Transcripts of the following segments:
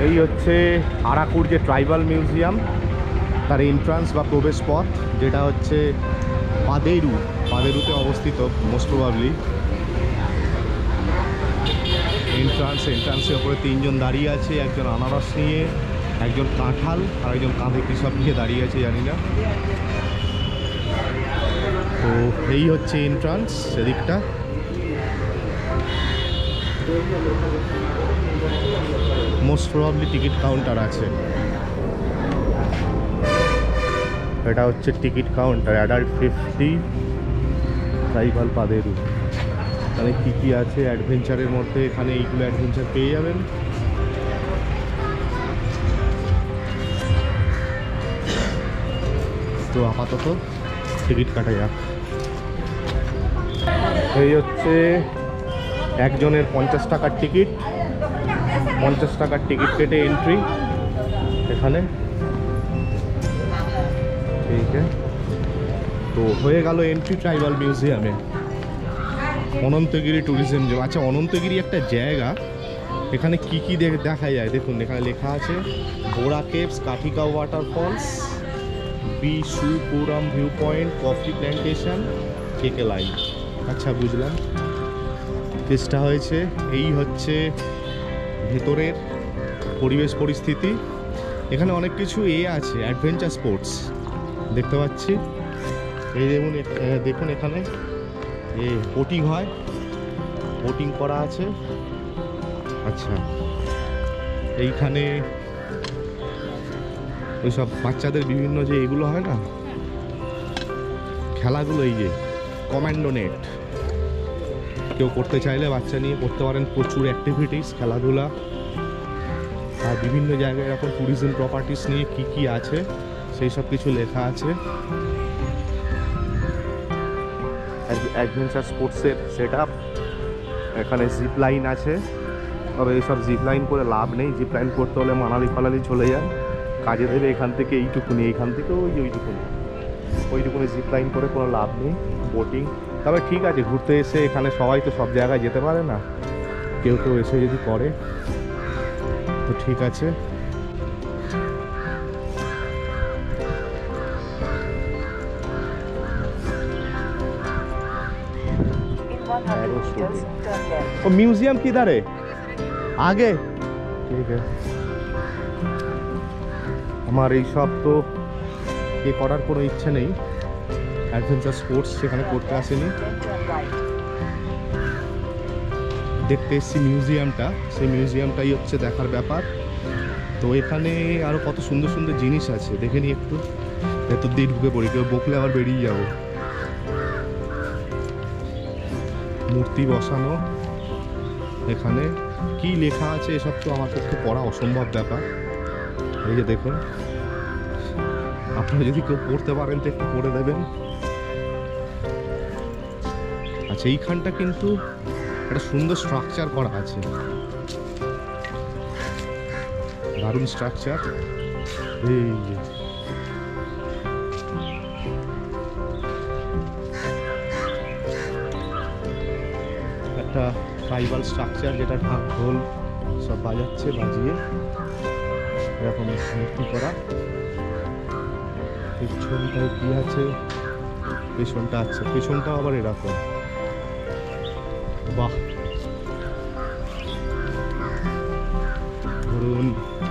এই হচ্ছে আরাকুর যে ট্রাইবাল মিউজিয়াম তার এন্ট্রান্স বা প্রবেশ পথ, যেটা হচ্ছে পাদেরুতে অবস্থিত মোস্ট প্রবাবলি। এন্ট্রান্সের ওপরে তিনজন দাঁড়িয়ে আছে, একজন আনারস নিয়ে, একজন কাঁঠাল আর একজন কাঁধে কী সব নিয়ে দাঁড়িয়ে আছে জানি না। তো এই হচ্ছে এন্ট্রান্স, সেদিকটা। মোস্ট প্রবাবলি টিকিট কাউন্টার আছে। এটা হচ্ছে ticket counter, adult 50, tribal Paderu. তাহলে কী কী আছে অ্যাডভেঞ্চারের মধ্যে, এখানে এইগুলো অ্যাডভেঞ্চার পেয়ে যাবেন। তো আপাতত টিকিট কাটা যাক। এই হচ্ছে একজনের 50 টাকার টিকিট, 50 টাকার টিকিট কেটে এন্ট্রি এখানে। ঠিক আছে, তো হয়ে গেল এন্ট্রি ট্রাইবাল মিউজিয়ামে। Ananthagiri tourism zone. আচ্ছা, অনন্তগিরি একটা জায়গা, এখানে কি কি দেখা যায় দেখুন। এখানে লেখা আছে Borra caves, Katika waterfalls, Bisupuram view point, coffee plantation, KK line. আচ্ছা, বুঝলাম। চেষ্টা হয়েছে। এই হচ্ছে ভেতরের পরিবেশ পরিস্থিতি। এখানে অনেক কিছু আছে, অ্যাডভেঞ্চার স্পোর্টস দেখতে পাচ্ছি। এই দেখুন এখানে বোটিং হয়, বোটিং করা আছে। আচ্ছা, এইখানে ওইসব বাচ্চাদের বিভিন্ন যে এগুলো হয় না খেলাগুলো, এই যে কমান্ডো নেট, কেউ করতে চাইলে বাচ্চা নিয়ে করতে পারেন। প্রচুর অ্যাক্টিভিটিস, খেলাধুলা, আর বিভিন্ন জায়গায় এরকম ট্যুরিজম প্রপার্টিস নিয়ে কি কি আছে সেই সব কিছু লেখা আছে। অ্যাডভেঞ্চার স্পোর্টসের সেট আপ। এখানে জিপ লাইন আছে, তবে এইসব জিপ লাইন করে লাভ নেই। জিপ লাইন করতে হলে মানালি ফানালি চলে যান, কাজে দেবে এখান থেকে এইটুকুনি, এইখান থেকে ওইটুকুনি জিপ লাইন করে কোনো লাভ নেই। বোটিং, তবে ঠিক আছে, ঘুরতে এসে এখানে সবাই তো সব জায়গায় যেতে পারে না, কেউ কেউ এসে যদি করে তো ঠিক আছে। वो म्यूजियम किधर है? आगे? ठीक है। আমার এই সব তো করার কোনো ইচ্ছে নেই। অ্যাডভেঞ্চার স্পোর্টস সেখানে করতে আসেনি, দেখতে এসেছি মিউজিয়ামটা। সেই মিউজিয়ামটাই হচ্ছে দেখার ব্যাপার। তো এখানে আরও কত সুন্দর সুন্দর জিনিস আছে, দেখে নিই একটু। এত দিয়ে ঢুকে পড়ি, কেউ বকলে আবার বেরিয়ে যাবো। মূর্তি বসানো, এখানে কি লেখা আছে এসব তো আমার পক্ষে পড়া অসম্ভব ব্যাপার। এই যে দেখুন, আপনারা যদি কেউ পড়তে পারেন তো একটু পড়ে দেবেন। আচ্ছা, এইখানটা কিন্তু একটা সুন্দর স্ট্রাকচার করা আছে, দারুণ স্ট্রাকচার। এই যে একটা ট্রাইবাল স্ট্রাকচার, যেটা ঢাক ঢোল সব বাজাচ্ছে, বাজিয়ে এরকম মূর্তি করা। পেছনটায় কি আছে? পেছনটা, আচ্ছা পেছনটাও আবার এরকম। বাহ, ধরুন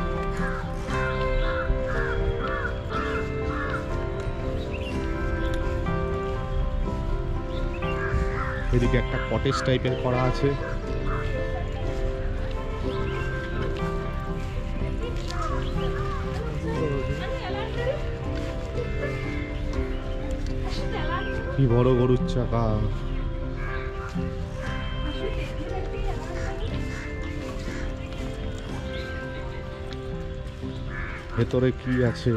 এদিকে একটা কটেজ টাইপের করা আছে। কি বড় গরুর চাকা। ভেতরে কি আছে?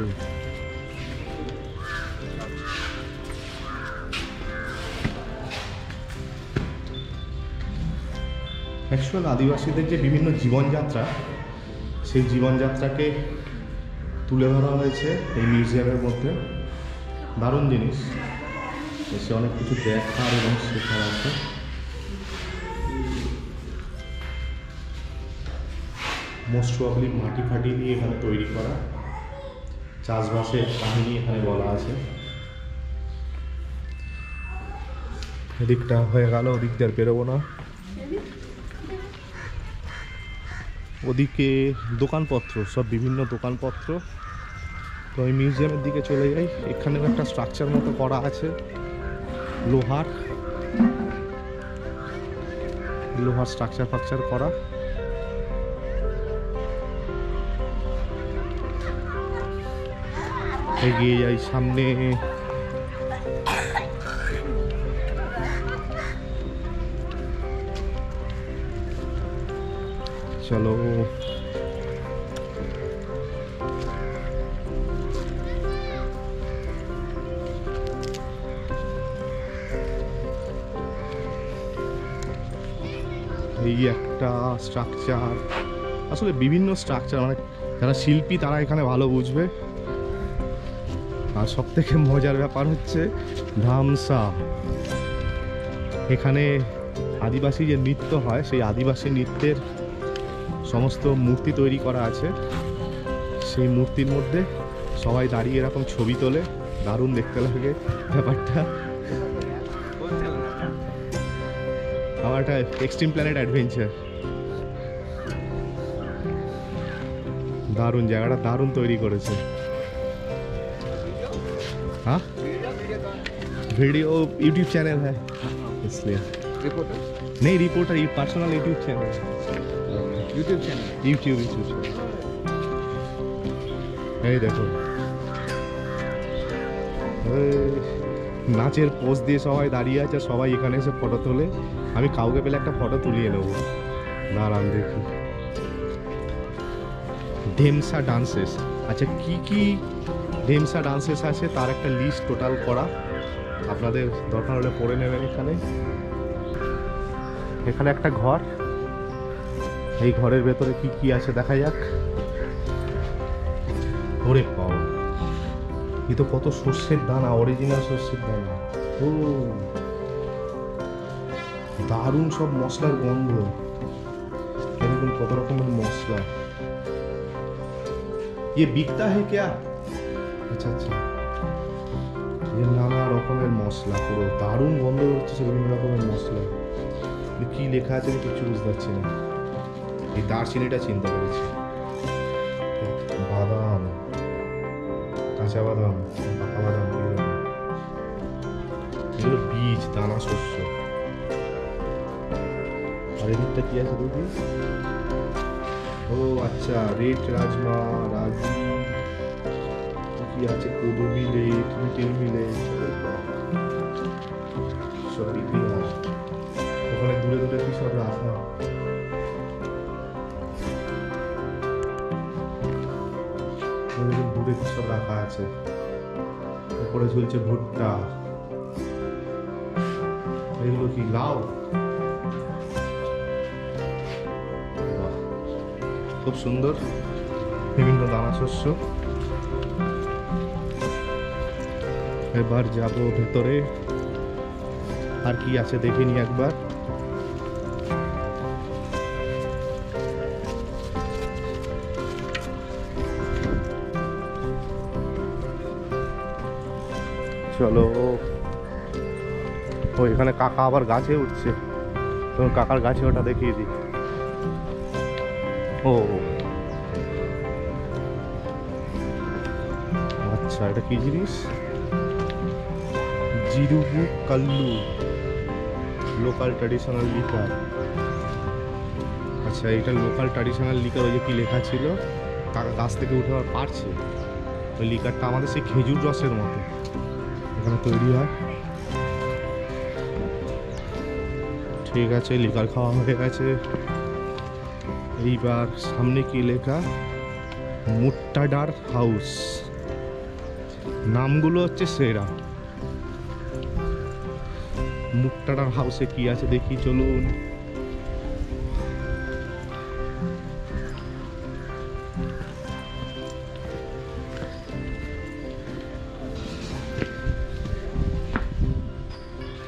অ্যাকচুয়াল আদিবাসীদের যে বিভিন্ন জীবনযাত্রা, সেই জীবনযাত্রাকে তুলে ধরা হয়েছে এই মিউজিয়ামের মধ্যে। দারুণ জিনিস, এসে অনেক কিছু দেখার এবং শেখার আছে। মোস্ট প্রবাবলি মাটি ফাটি দিয়ে এখানে তৈরি করা, চাষবাসের কাহিনী এখানে বলা আছে। এদিকটা হয়ে গেল, ওদিক দিয়ে আর বেরোবো না। ওদিকে দোকানপত্র, সব বিভিন্ন দোকানপত্র। তো আমি মিউজিয়ামের দিকে চলে যাই। এখানেও একটা স্ট্রাকচার মতো করা আছে, লোহার স্ট্রাকচার ফাকচার করা। এগিয়ে যাই সামনে। চলো, এই একটা স্ট্রাকচার, আসলে বিভিন্ন স্ট্রাকচার, মানে যারা শিল্পী তারা এখানে ভালো বুঝবে। আর সব থেকে মজার ব্যাপার হচ্ছে ধামসা। এখানে আদিবাসী যে নৃত্য হয়, সেই আদিবাসী নৃত্যের সমস্ত মূর্তি তৈরি করা আছে। সেই মূর্তির মধ্যে সবাই দাঁড়িয়ে এরকম ছবি তোলে, দারুণ দেখতে লাগে ব্যাপারটা। আমার একটা এক্সট্রিম প্ল্যানেট অ্যাডভেঞ্চার, দারুণ জায়গাটা, দারুণ তৈরি করেছে। हाँ वीडियो यूट्यूब चैनल है इसलिए। रिपोर्टर नहीं, रिपोर्टर ये पर्सनल यूट्यूब चैनल, यूट्यूब এই দেখো, নাচের পোজ দিয়ে সবাই দাঁড়িয়ে আছে, সবাই এখানে এসে ফটো তোলে। আমি কাউকে পেলে একটা ফটো তুলিয়ে নেবো, দাঁড়ান দেখি। ঢেমসা ডান্সেস, আচ্ছা কি কি ঢেমসা ডান্সেস আছে তার একটা লিস্ট টোটাল করা, আপনাদের দরকার হলে পড়ে নেবেন। এখানে একটা ঘর, এই ঘরের ভেতরে কি কি আছে দেখা যাক। ওরে পাও, এ তো কত সর্ষের দানা, অরিজিনাল সর্ষের দানা। ও দারুণ সব মশলার গন্ধ, এরকম কত রকমের মশলা। ये बिकता है क्या? আচ্ছা আচ্ছা, এর নানা রকমের মশলা, পুরো দারুণ গন্ধ হচ্ছে বিভিন্ন রকমের মশলা। কি লেখা আছে আমি কিছু বুঝতে পারছি না। এই দারচিনিটা চিন্তা করেছি, বাদাম, কাঁচা বাদাম, পাকা বাদাম, এগুলো বীজ, দানা শস্য। আর এদিকটা কি আছে দেখি। ও আচ্ছা, রেড রাজমা, রাজি, কি আছে, কোদো মিলেট, লিটল মিলেট, সব বিক্রি হয়। ওখানে দূরে দূরে কি সব রাখা, দূরে কি সব রাখা আছে। উপরে ঝুলছে ভুট্টা, এগুলো কি লাউ, খুব সুন্দর, বিভিন্ন দানা শস্য। এবার যাব ভেতরে, আর কি আছে দেখিনি একবার। চলো, ও এখানে কাকা আবার গাছে উঠছে, তখন কাকার গাছে ওটা দেখিয়ে দিই। ও আচ্ছা, এটা কি জিনিস? জিরুবু কাল্লু, লোকাল ট্র্যাডিশনাল লিকার। আচ্ছা, এটা লোকাল ট্র্যাডিশনাল লিকার। ওই যে কি লেখা ছিল, কাকা গাছ থেকে উঠে আবার পারছে। ওই লিকারটা আমাদের সেই খেজুর রসের মতো এখানে তৈরি হয়। ঠিক আছে, লিকার খাওয়া হয়ে গেছে। এইবার সামনে কি লেখা, মুট্টাডার হাউস। নামগুলো হচ্ছে সেরা। মুট্টাডার হাউসে কি আছে দেখি, চলুন।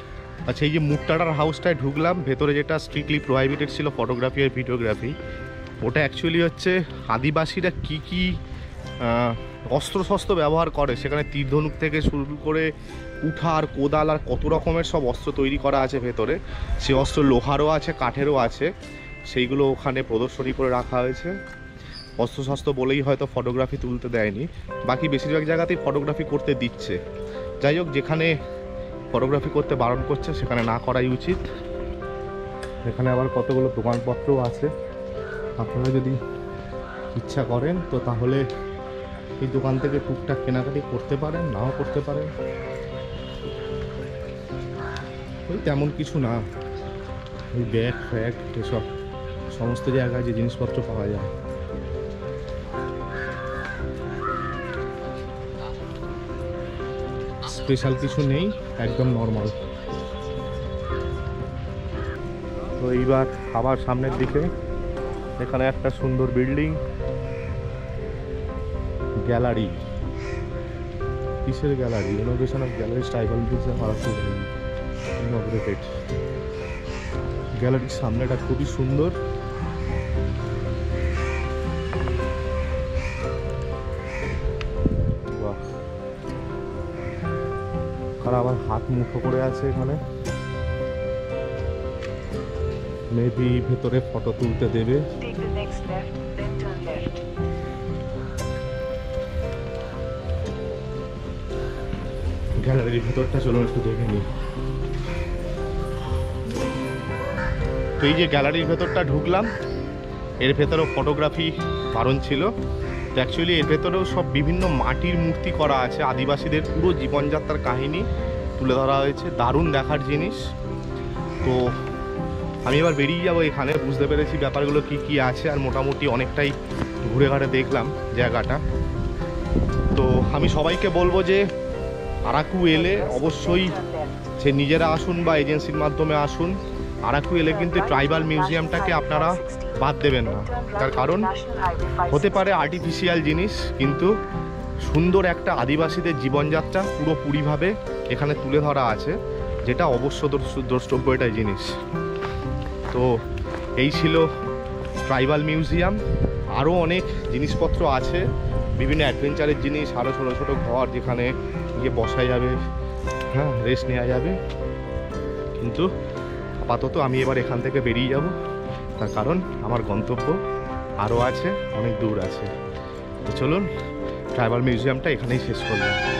আচ্ছা, এই যে মুট্টাডার হাউসটায় ঢুকলাম, ভেতরে যেটা স্ট্রিক্টলি প্রোহাইবিটেড ছিল ফটোগ্রাফি আর ভিডিওগ্রাফি, ওটা অ্যাকচুয়ালি হচ্ছে আদিবাসীরা কি অস্ত্র শস্ত্র ব্যবহার করে, সেখানে তীর ধনুক থেকে শুরু করে কুঠার কোদাল আর কত রকমের সব অস্ত্র তৈরি করা আছে ভেতরে। সে অস্ত্র লোহারও আছে, কাঠেরও আছে, সেইগুলো ওখানে প্রদর্শনী করে রাখা হয়েছে। অস্ত্রশস্ত্র বলেই হয়তো ফটোগ্রাফি তুলতে দেয়নি, বাকি বেশিরভাগ জায়গাতেই ফটোগ্রাফি করতে দিচ্ছে। যাই হোক, যেখানে ফটোগ্রাফি করতে বারণ করছে সেখানে না করাই উচিত। এখানে আবার কতগুলো দোকানপত্রও আছে, আপনারা যদি ইচ্ছা করেন তো তাহলে এই দোকান থেকে টুকটাক কেনাকাটি করতে পারেন, নাও করতে পারেন। ওই তেমন কিছু না, ওই ব্যাগ ফ্যাগ এসব সমস্ত জায়গায় যে জিনিসপত্র পাওয়া যায়। স্পেশাল কিছু নেই, একদম নর্মাল। তো এইবার আবার সামনের দিকে, এখানে একটা সুন্দর বিল্ডিং, গ্যালারি। কিসের gallery? Innovation of gallery tribal museum Araku valley inaugurated. গ্যালারির সামনেটা খুবই সুন্দর। বাহ, আর আবার হাত মুঠো করে আছে এখানে, মেবি ভেতরে ফটো তুলতে দেবে। গ্যালারির ভেতরটা চলুন একটু দেখে নিই। তো এই যে গ্যালারির ভেতরটা ঢুকলাম, এর ভেতরেও ফটোগ্রাফি বারণ ছিল। তো অ্যাকচুয়ালি এর ভেতরেও সব বিভিন্ন মাটির মূর্তি করা আছে, আদিবাসীদের পুরো জীবনযাত্রার কাহিনী তুলে ধরা হয়েছে, দারুণ দেখার জিনিস। তো আমি এবার বেরিয়ে যাবো এখানে, বুঝতে পেরেছি ব্যাপারগুলো কি কি আছে, আর মোটামুটি অনেকটাই ঘুরে ঘাড়ে দেখলাম জায়গাটা। তো আমি সবাইকে বলবো যে আরাকু এলে অবশ্যই সে নিজেরা আসুন বা এজেন্সির মাধ্যমে আসুন, আরাকু এলে কিন্তু ট্রাইবাল মিউজিয়ামটাকে আপনারা বাদ দেবেন না। তার কারণ হতে পারে আর্টিফিশিয়াল জিনিস, কিন্তু সুন্দর একটা আদিবাসীদের জীবনযাত্রা পুরোপুরিভাবে এখানে তুলে ধরা আছে, যেটা অবশ্য দ্রষ্টব্য একটা জিনিস। তো এই ছিল ট্রাইবাল মিউজিয়াম। আরও অনেক জিনিসপত্র আছে, বিভিন্ন অ্যাডভেঞ্চারের জিনিস, আরও ছোটো ছোটো ঘর যেখানে গিয়ে বসা যাবে, হ্যাঁ, রেস্ট নেওয়া যাবে। কিন্তু আপাতত আমি এবার এখান থেকে বেরিয়ে যাব, তার কারণ আমার গন্তব্য আরও আছে, অনেক দূর আছে। তো চলুন, ট্রাইবাল মিউজিয়ামটা এখানেই শেষ করলাম।